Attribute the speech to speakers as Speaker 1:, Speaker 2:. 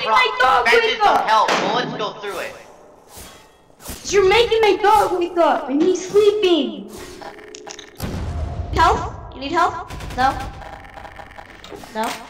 Speaker 1: my dog
Speaker 2: Benches
Speaker 1: wake
Speaker 2: don't
Speaker 1: up.
Speaker 2: help. Bullets go through it.
Speaker 1: You're making my dog wake up, and he's sleeping. Help? You need help? No? No?